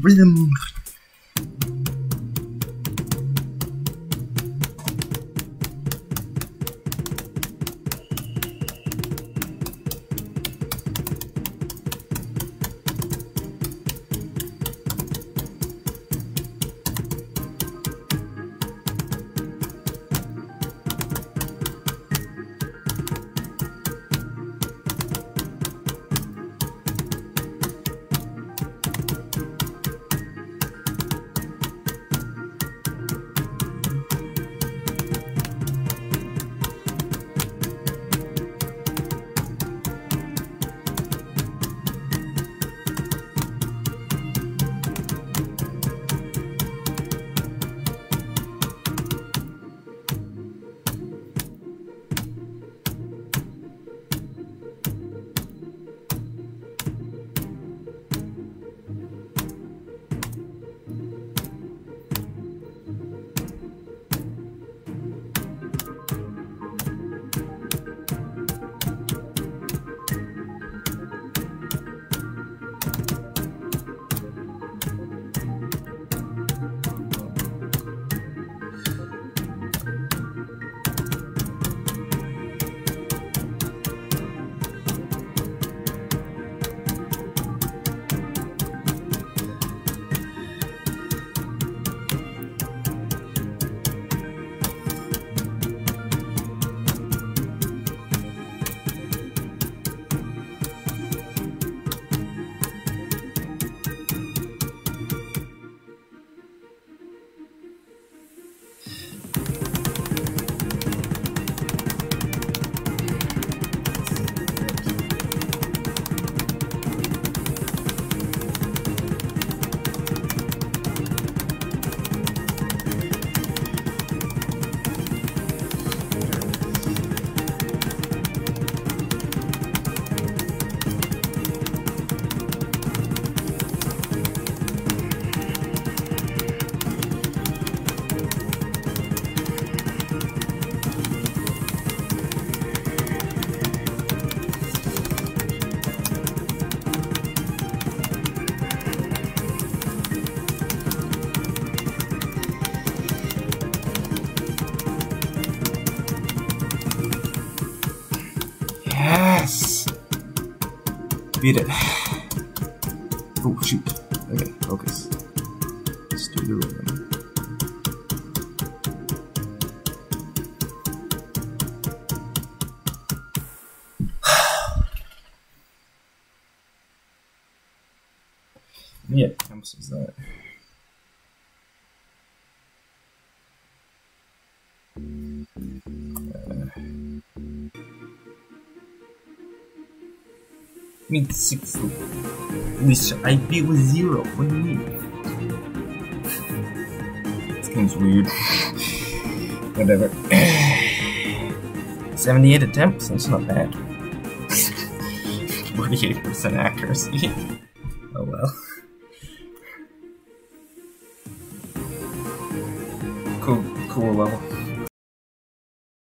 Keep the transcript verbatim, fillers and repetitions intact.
rhythm. Yes! Beat it. Oh, shoot. Okay, focus. Let's do the rhythm. Yeah, how much is that? Uh, I mean, six. Wish I beat with zero. What do you mean? This game's weird. Whatever. seventy-eight attempts. That's not bad. forty-eight percent accuracy. Oh well. Cool, cool level.